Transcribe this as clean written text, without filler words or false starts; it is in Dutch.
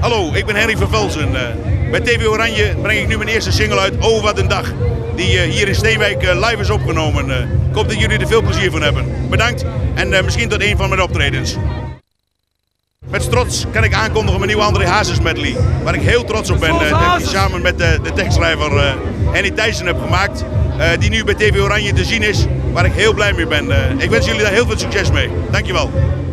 Hallo, ik ben Henry van Velzen. Bij TV Oranje breng ik nu mijn eerste single uit, Oh wat een dag. Die hier in Steenwijk live is opgenomen. Ik hoop dat jullie er veel plezier van hebben. Bedankt en misschien tot een van mijn optredens. Met trots kan ik aankondigen mijn nieuwe André Hazes medley. Waar ik heel trots op ben. Dat ik samen met de tekstschrijver Henny Thijssen heb gemaakt. Die nu bij TV Oranje te zien is. Waar ik heel blij mee ben. Ik wens jullie daar heel veel succes mee. Dankjewel.